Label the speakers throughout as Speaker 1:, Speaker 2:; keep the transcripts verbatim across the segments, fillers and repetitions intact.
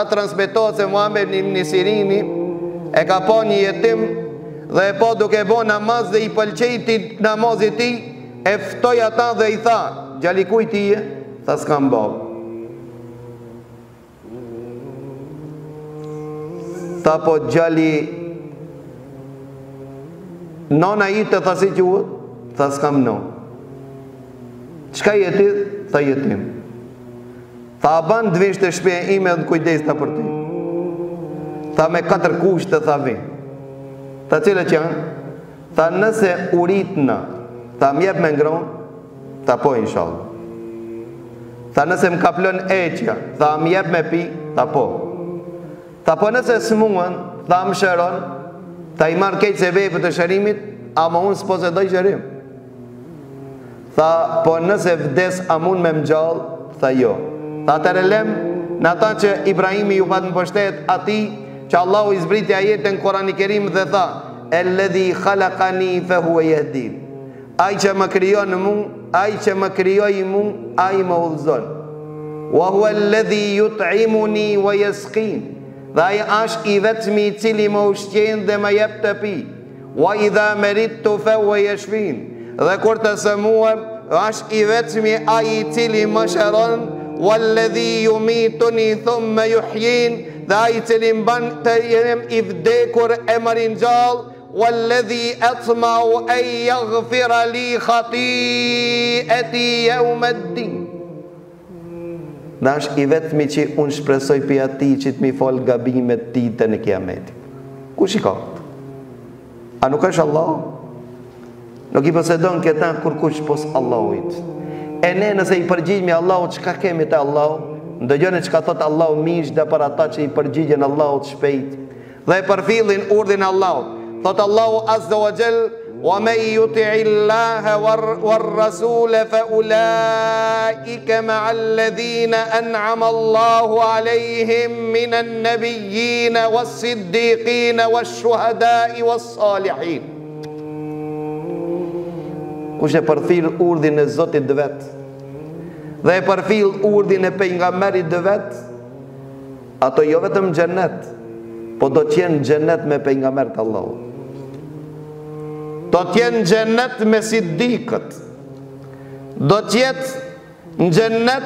Speaker 1: transmetohet se Muhammed ibn Sirini e ka pa një jetim dhe e pa duke bo namaz dhe i pëlqejti namazit ti, e ftoi ata dhe i tha: "Gjali kujt ti je?" Tha: "S'kam bab." Tha: "Po gjali nona ite?" Tha: "Si quhet?" Tha: "S'kam non." "Çka je ti?" Tha: "Jetim." Tha: "A ban të vish të shtëpia ime dhe kujdesna për ti?" Tha: "Me katër kushte." Tha: "Vi." Tha: "Cilat janë?" Tha: "Nëse uritna." Tha: "M'jep me ngron?" Tha: "Po, inshallah." Tha: "Nëse më kaplon eqja?" Tha: "M'jep me pi?" Tha: "Po." Tha: "Po nëse s'muan?" Tha: "Më shëron." Tha: "I marr keq se vepër të shërimit, ama unë s'po se doj shërim." Tha: "Po nëse vdes, a mund me më gjall?" Tha: "Jo." Tha: "Atëre lem në ata që Ibrahimi ju pat në pështet ati, që Allahu i zbriti ajetën Kurani Kerim dhe tha: "Elledhi khalaqani fe huve jehdin." Ai që më krijon mu, ai që më krijoi mu, ai më udhëzon. "Wa huwa alladhi yut'imuni wa yasqin." Dhe ai është i vetmi i cili më ushqen dhe më jep të pi. "Wa idha maridtu fa huwa yashfin." Dhe kur të sëmuem, është i vetmi ai i cili më shëron. "Walladhi yumituni thumma yuhyin." Dhe ai i cili mban të jem i vdekur e më ringjall. "Walladhi atma'u an yaghfira li khati'ati yawm ad-din." Dhe është i vetmi që unë shpresoj për ati që të mi fal gabimet ditën e kiametit. Kush i ka? A nuk është Allah? Nuk i posedon këta kur kush pos Allahut. E ne nëse i përgjigjemi Allahut, çka kemi te Allahu? Ndëgjoni çka thot Allahu mish dhe për ata që i përgjigjen Allahut shpejt dhe e përfillin urdhin e Allahut. Thot Allahu azza wa jall: "Wa man yuti'i Allaha war-rasula fa ulaika ma'a alladhina an'ama Allahu 'alayhim minan nabiyyin was-siddiqin wash-shuhada'i was-salihin." Kush e përfill urdhin e Zotit dhe vet dhe e përfill urdhin e pejgamberit dhe vet, ato jo vetëm xhennet, po do të jenë xhennet me pejgambert Allahut. Do të jenë xhennet me siddiqët. Do të jetë në xhennet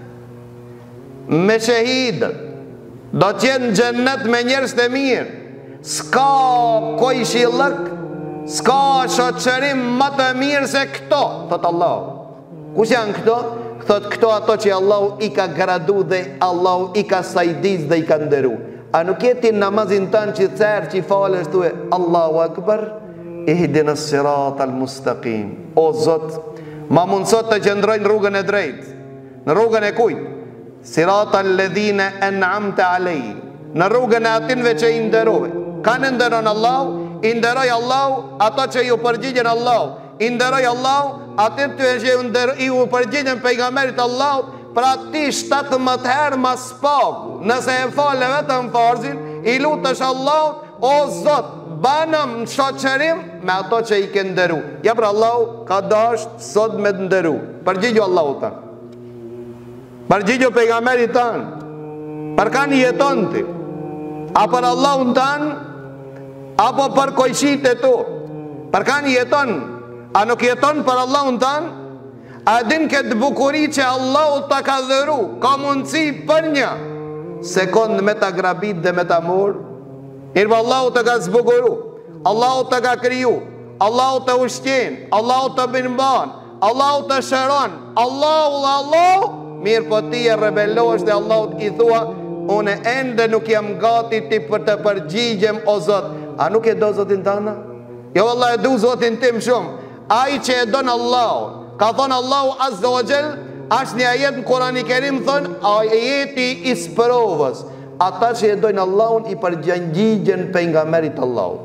Speaker 1: me shahidët. Do të jenë në xhennet me njerëz të mirë. S'ka kojshillëk, s'ka shoqërim më të mirë se këto, thot Allah. Kush janë këto? Thot këto ato që Allahu i ka gradu dhe Allahu i ka sajdiz dhe i ka nderu. A nuk jeti namazin tanë që cerë që i falës tue Allahu Akbar, ihdinas siratal mustaqim. O Zot, ma mundësot të qëndrojnë rrugën e drejtë. Në rrugën e kujt? Siratal ladhina an'amta alayhim. Në rrugën e atinve që i nderove. Kanë nderon Allahu, i nderoj Allahu ato që ju përgjigjen Allahu. I nderoj Allahu atë që i u përgjigjen pejgamberit Allahut. Pra ti shtatëmbëdhjetë herë mas pagu. Nëse e falë vetëm farzin, i lutesh Allahut: "O Zot, banëm në shoqërim me ato që i ke nderu." Ja, pra Allahu ka dashur sot me të nderu. Përgjigju Allahut tanë. Përgjigju pejgamberit tanë. Për kanë jeton ti? A për Allahun tanë, apo për kojshit e tu? Për kanë jeton? A nuk jeton për Allahun tanë? A din këtë bukuri që Allahu ta ka dhëru, ka mundësi për një sekund me ta grabit dhe me ta mor? Irë Allahu të ka zbukuru, Allahu të ka kriju, Allahu të ushqen, Allahu të binban, Allahu të shëron, Allahu dhe Allahu. Mirë po ti e rebelohesh dhe Allahu i thua: "Unë ende nuk jam gati ti për të përgjigjem o Zot." A nuk e do Zotin tëna? Jo, Allah e du Zotin tim shumë. Ai që e don Allahu, ka thonë Allahu azza wa jall, është një ajet në Kurani Kerim, thonë ajeti i sprovës. Ata që e dojnë Allahun i përgjigjen pejgamberit Allahut.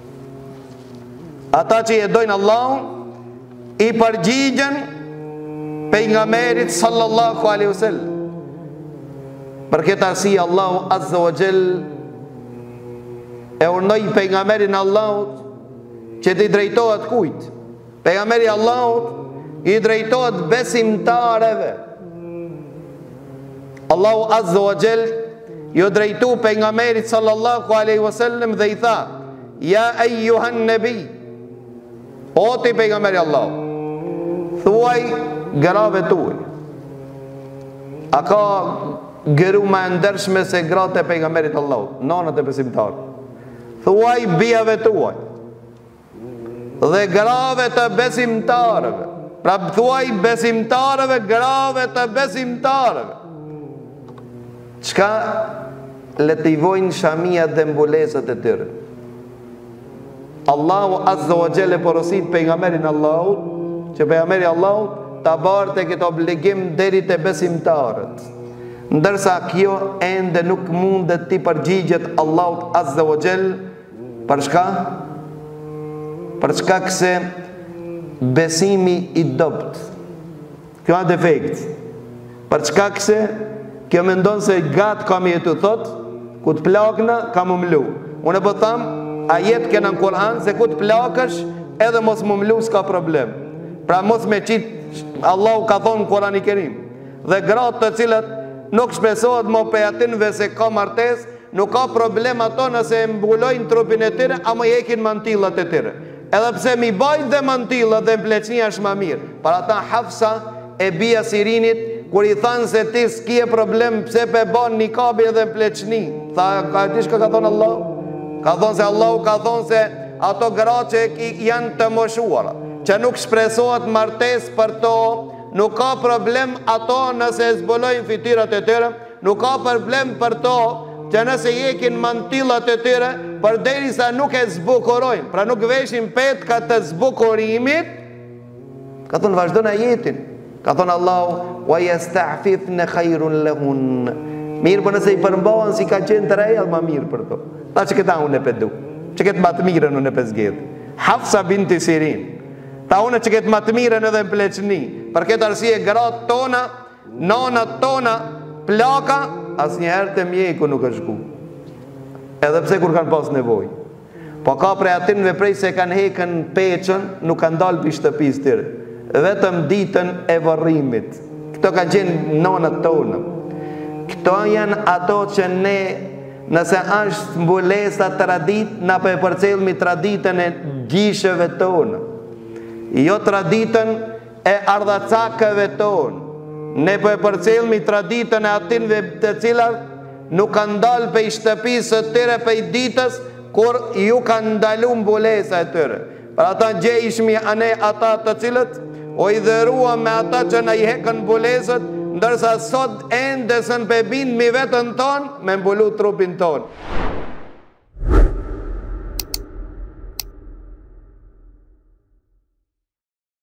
Speaker 1: Ata që e dojnë Allahun i përgjigjen pejgamberit sallallahu alaihi wasallam. Për këtë arsye Allahu azza wa jall e urnoi pejgamberin Allahut që të drejtohet kujt? Pejgamberi Allahut i drejtohet besimtarëve. Allahu azza wa jall ju drejtu pejgamberit sallallahu alaihi wasallam dhe i tha: ja ejuhan nebi, o ti pejgamberi Allah, thuaj grave tuaj, a ka gëru ma ndershme se gratë e pejgamberit Allah, nanët e besimtarë, thuaj bijave tuaj dhe grave të besimtarëve, pra thuaj besimtarëve, grave të besimtarëve, çka le t'i vojnë shamijat dhe mbulesat e tyre. Allahu azza wa jalla porosit pejgamberin Allahut, që pejgamberi Allahut ta barte këtë obligim deri te besimtarët, ndërsa kjo ende nuk mundet t'i përgjigjet Allahut azza wa jalla. Për shka? Për shkak se besimi i dopt, kjo a defekt, për shkak se kjo mendon se gatë kam jetu thot, ku të plakna kam umlu. Unë e po tham, a jetë kena në Kur'an se ku të plakësh edhe mos më umlu s'ka problem. Pra mos me qitë, Allahu ka thonë në Kur'an i Kerim, dhe gratë të cilat nuk shpesohet më pe atinve se ka martes, nuk ka problem ato nëse mbulojnë trupin e tyre, a më jekin mantillat e tyre. Edhe pse mi bajnë dhe mantillat dhe mpleçnia është ma mirë. Para ta Hafsa e bia Sirinit, kur i thanë se ti s'kije problem pse pe ban një kabi edhe mpleçni, tha, ka ti shka ka thonë Allah? Ka thonë se Allah ka thonë se ato gra që janë të moshuara, që nuk shpresohet martes për to, nuk ka problem ato nëse zbulojnë fytyrat e tyre, nuk ka problem për to, që nëse jekin mantillat e tyre, për deri sa nuk e zbukurojnë, pra nuk veshin petka të zbukurimit, ka thonë vazhdo në jetin, ka thonë Allahu, wa yasta'fifna khairun lahun, mirë për nëse i përmbohen si ka qenë të rejal, ma mirë për to, ta që këta unë e pedu, që këtë matë mirën unë e pesgjedh, Hafsa binti Sirin, ta unë që këtë matë mirën edhe në pleçni, për këtë arsye gratë tona, nonat tona, plaka, as njëherë të mjeku nuk është ku, edhe pse kur kanë pas nevoj, po ka prej atinve prej se kanë hekën peqën, nuk kanë dalë për shtëpis tërë, vetëm ditën e varrimit. Këto kanë qenë nonat tonë, këto janë ato që ne, nëse është mbulesa tradit, na për e përcelmi traditën e gjishëve tonë, jo traditën e ardhacakëve tonë. Ne po e përcelmi traditën e atinve të cilat nuk kanë dalë për i shtëpisë të tyre për i ditës, kur ju kanë ndalu mbulesa e tyre. Për ata gjejshmi ane ata të cilët o i dherua me ata që në i hekën mbulesët, ndërsa sot endesën për bind mi vetën tonë me mbulu trupin tonë.